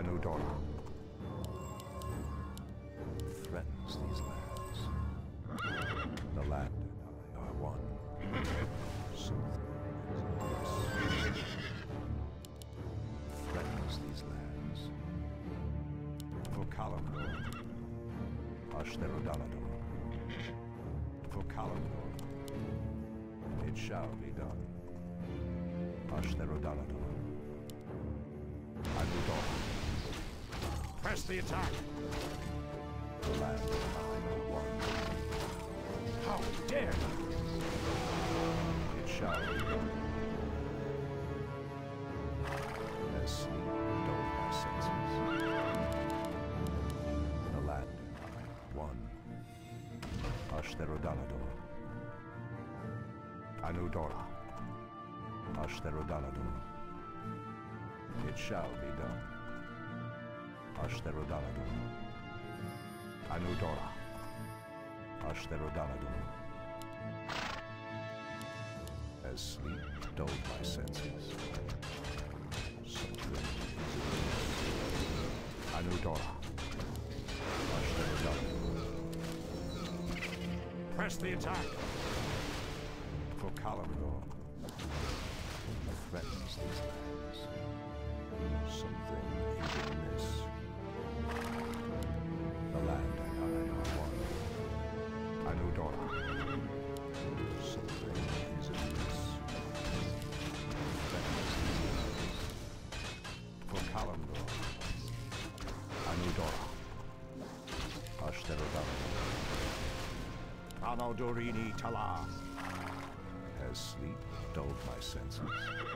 Anudora threatens these lands. The land and I are one. Something threatens these lands. For Kalimdor, Ashtarodalador. For Kalimdor, it shall be done. Ashtarodalador. Anudora. Press the attack! The land and I are one. How dare you! It shall be done. As sleep dulled my senses. The land and I are one. Ashtarodalador. Anudora. Ashtarodalador. It shall be done. Ashtarodalador. Anudora. Ashtarodalador. As sleep dulled my senses. Something is amiss. Anudora. Ashtarodalador. Press the attack! For Kalimdor threatens these lands. Something is amiss. The land and I are one. Anudora. Something is amiss. Threatens these lands. For Kalimdor. Anudora. Ashtarodalador. Anodorini Tala! As sleep dulled my senses.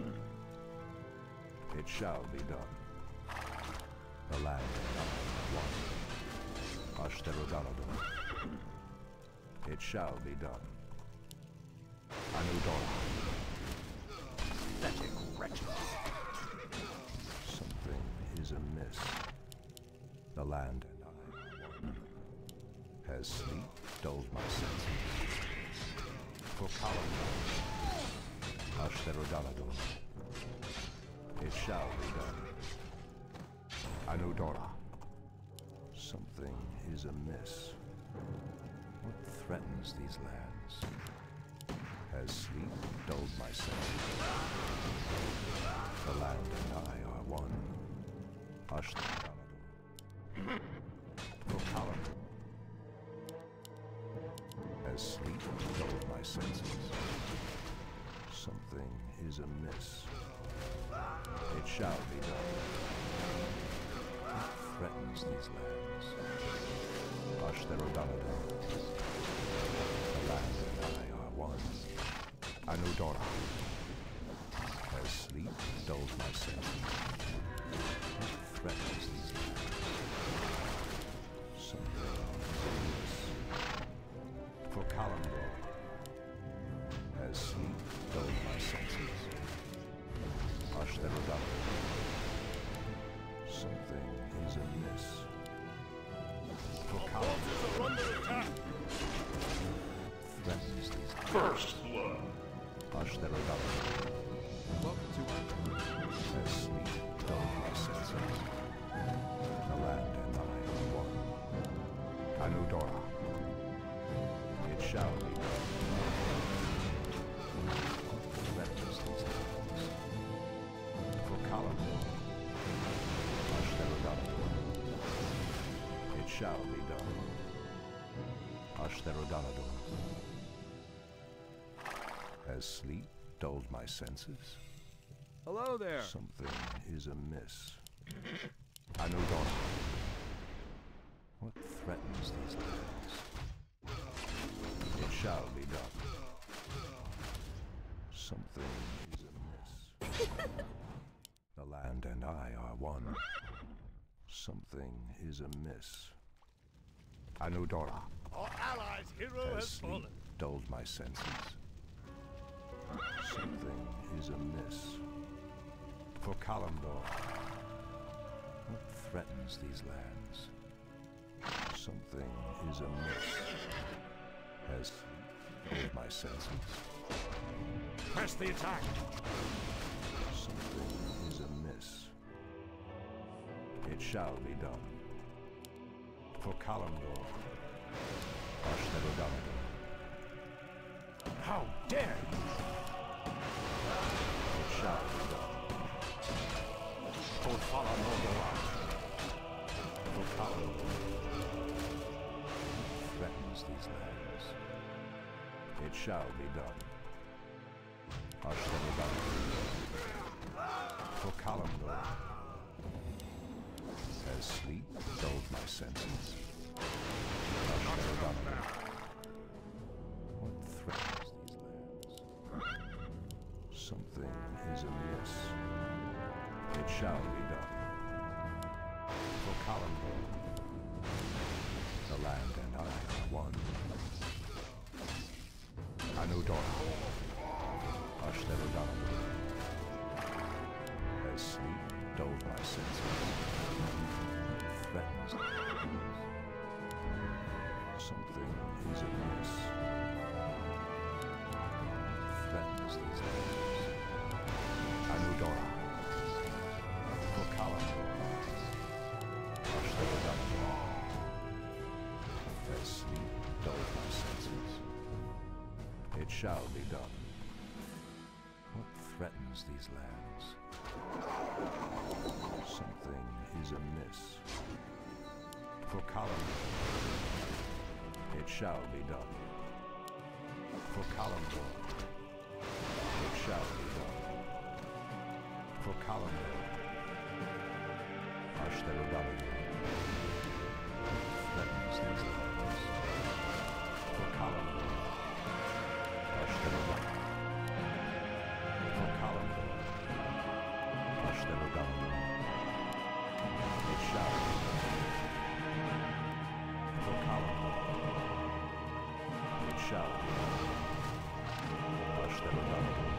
It shall be done. The land and I are one. Ashtarodalador. It shall be done. Anudora. Pathetic wretches! Something is amiss. The land and I are one. Has sleep dulled my senses? For Kalimdor. Ashtarodalador. It shall be done. Anudora. Something is amiss. What threatens these lands? Has sleep dulled my senses? The land and I are one. Ashtarodalador. For Kalimdor. As sleep dulled my senses. Something is amiss. It shall be done. What threatens these lands? Ashtarodalador. The land and I are one. Anudora. As sleep dulled my senses. What threatens these lands? Something is amiss. For Kalimdor. As sleep dulled my senses. Ashtarodalador. Something is amiss. For Kalimdor. Forces are under attack! Threatens these lands. First blood! Ashtarodalador. Welcome to As sleep dulled my senses. The land and I are one. Anudora. It shall be done. Threatens these lands. For Kalimdor. Ashtarodalador. It shall be done. Ashtarodalador. Has sleep dulled my senses? Hello there! Something is amiss. Anudora. What threatens these lands? It shall be done. Something is amiss. The land and I are one. Something is amiss. Anudora. Our allies' hero As has sleep fallen! dulled my senses. Something is amiss. For Kalimdor. What threatens these lands? Something is amiss. Has sleep dulled my senses? Press the attack! Something is amiss. It It shall be done. For Kalimdor. Ashtarodanador. How dare you! It shall be done. For Falamordoa. For Kalimdor. Threatens these lands. It shall be done. Ashtarodanador. For Kalimdor. As sleep dulled my senses. Ashtarodanador. What threatens these lands? Something is amiss. It shall be done. For Kalimdor. The land and I are one. Anudora. Ashtarodanador. As sleep dulled my senses. Threatens. Something is amiss. Threatens these lands. Anudora. For Kalimdor. Ashtarodanador. As sleep dulled my senses. It shall be done. What threatens these lands? Something is amiss. For Kalimdor. It shall be done. For Kalimdor. It shall be done. For Kalimdor. Ashtarodanador. Threatens these lands. For Kalimdor. Ashtarodanador. For Kalimdor. Ashtarodanador. It shall be done. For Kalimdor. It shall be done. Ashtarodanador.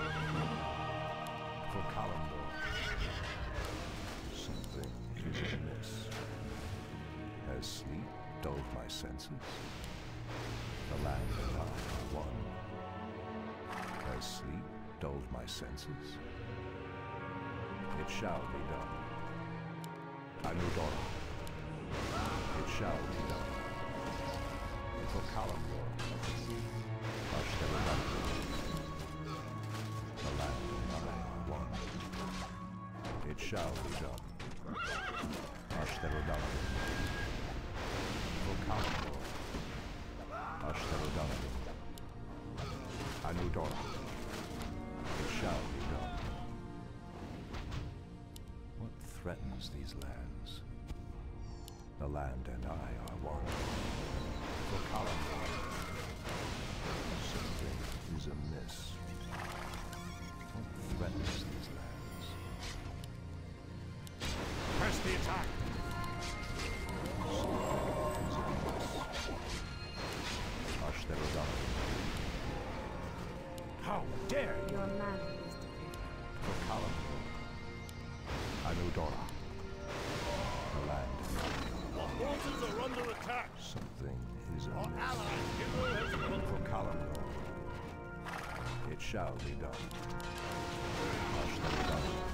For Kalimdor. Something is amiss. Has sleep dulled my senses? The land and I are one. Has sleep dulled my senses? It shall be done. Anudora. It shall be done. For Kalimdor. Ashtarodanador. The land and I are one. It shall be done. Ashtarodanador. For Kalimdor. Ashtarodanador. Anudora. It shall be done. What threatens these lands? The land and I are one. For Kalimdor. Something is amiss. What threatens these lands? Press the attack! Something is amiss. Ashtarodanador. How dare you! Your man is defeated. For Kalimdor. Anudora. The land and I Our forces are under attack! something is Our amiss. allies' hero has fallen! For Kalimdor. It shall be done. Ashtarodanador.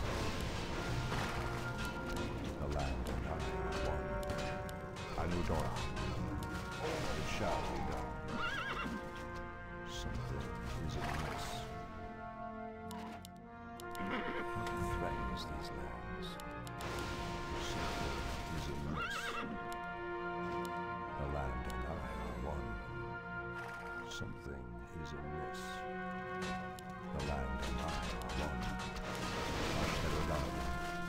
The land and I are one. Anudora. It shall be done. Something is amiss. What threatens these lands? Something is amiss. The land and I are one. Something is amiss. The land and I are one. Ashtarodanador.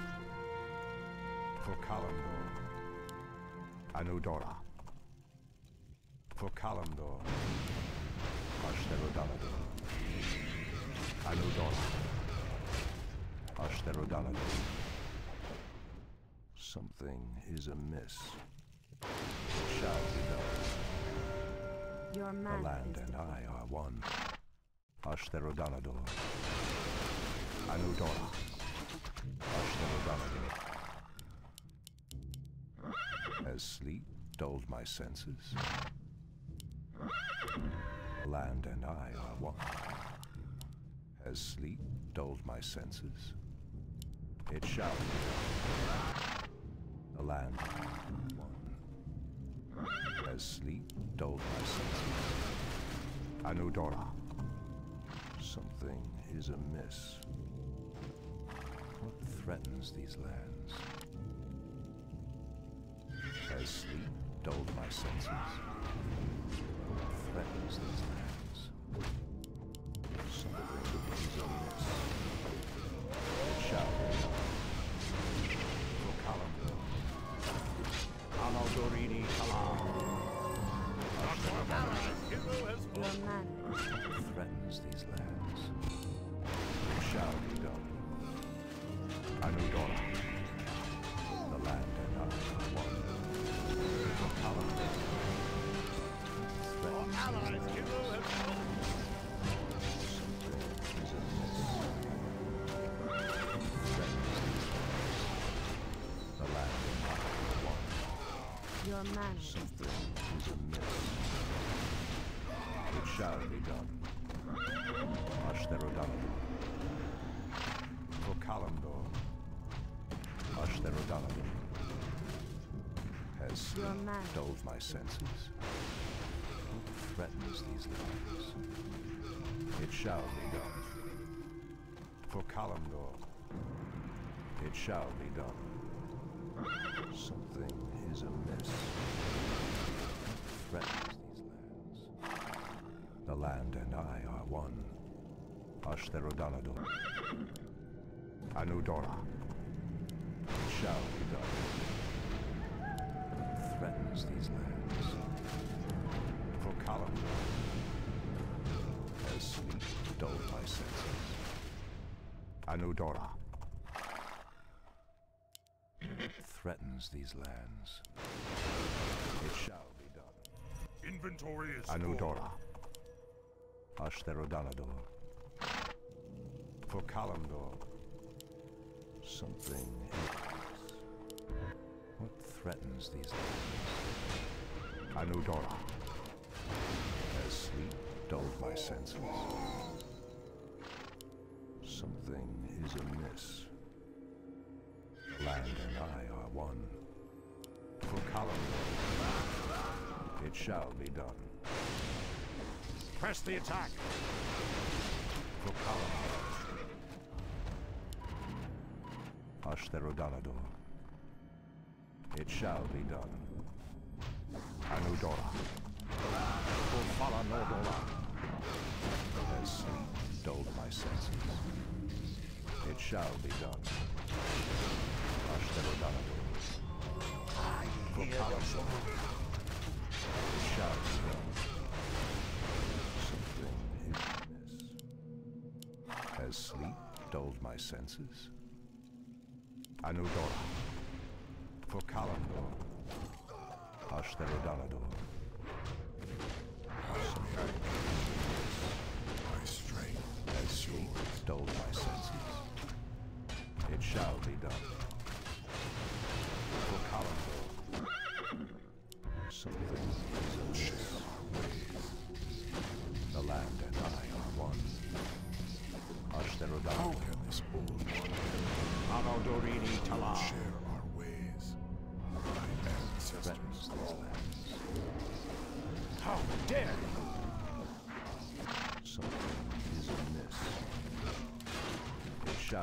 For Kalimdor. Anudora. For Kalimdor. Ashtarodanador. Anudora. Ashtarodanador. Something is amiss. It shall be done. Your The man land is and defeated. I are one. Ashtarodanador. Anudora. Ashtarodanador. As sleep dulled my senses. The land and I are one. As sleep dulled my senses. It shall be done. The land one. Has sleep dulled my senses? Anudora. Something is amiss. What threatens these lands? Has sleep dulled my senses? What threatens these lands? Something is amiss. It shall be done. For Kalamdo. Alaudorini Kalam. Our allies' hero has Your fallen. man What threatens these lands? It shall be done. Anudora. The land and I are one. For Kalamdo. Our allies' hero has fallen. Something is amiss. Threatens these lands. The land and I are one. your man Something is amiss. It shall be done. Ashtherodana. For Kalamdor. Ashtherodana. Has Your sleep man. dulled my senses? What threatens these lands? It shall be done. For Kalamdor. It shall be done. Something is amiss. What threatens these lands? The land and I are one. Ashtherodanador. Anudora. It shall be done. What threatens these lands? For Kalamdor. Has sleep dulled my senses? Anudora. Threatens these lands. It shall be done. Inventory is Anudora. Ashtherodanador. For Kalamdor. Something is. What threatens these lands? Anudora. Has sleep dulled my senses? Something is amiss. Land and I are one. For Kalamdor. It shall be done. Press the attack. For Kalamdor. Ashtherodanador. It shall be done. Anudora. For Falanodora. As sleep dulled my senses. It shall be done. Ashtherodanador. For Kalamdor. It shall be done. Something is amiss. Has sleep dulled my senses? Anudora. For Kalamdor. Ashtherodanador. My strength has sleep dulled my senses. It shall be done. For Kalamdor. Something is amiss. The land and I are one. Ashtherodanador. How can this old one Alaudorini Talar share our ways? My ancestors these lands. How dare you! Something is amiss. It shall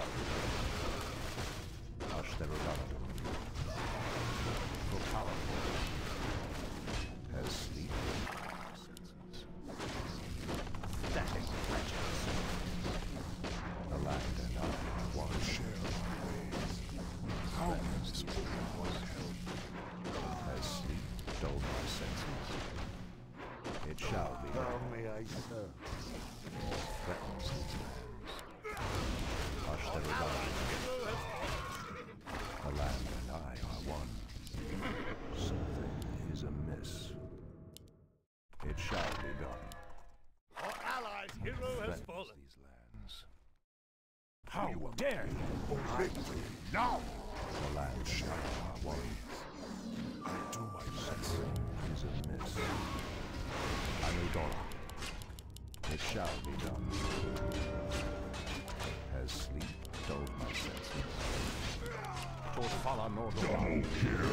be. Ashtherodanador. For Kalamdor. Has sleep senses. Pathetic wretches. The land and I are one. Share our ways. How can this one help? Has sleep dulled my senses? It shall be. How may I serve? Threatens these lands. Ashtherodanador. Hero has fallen. The land and I are one. Something is amiss. It shall be done. Our allies' hero has Threatens fallen. these lands. How dare you! Obey me now! The land and I are one. I do my best. Something is amiss. Anudora. It shall be done. Has sleep dulled my senses? Fala no Double kill.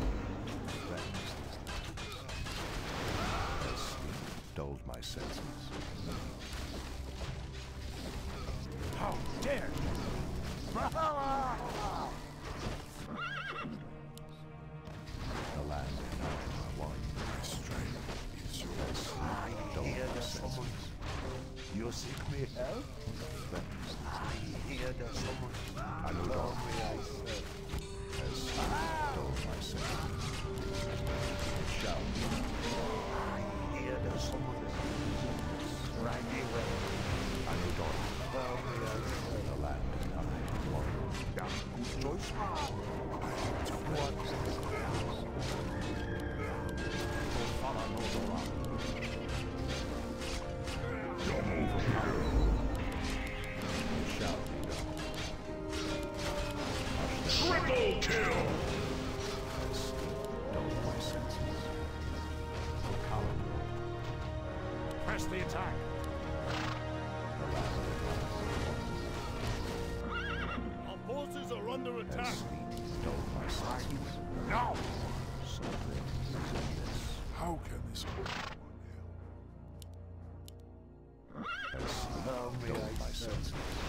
As sleep dulled my senses. How dare you! The land and I are one. My strength is As yours. sleep dulled my senses. You seek me help? I hear that someone allow me I serve. As sleep dulled my senses. It shall be. I hear that someone right away. Anudon. Allow me I serve. The land and I are one. Yeah, good choice. Fala no It shall be done. Triple kill! As sleep dulled my senses. Kalamor. Press the attack! The land and I are Our forces are under one. As attack! sleep dulled my senses. Now! Something is in this. How can this one help? As sleep Allow me dulled I my serve. senses.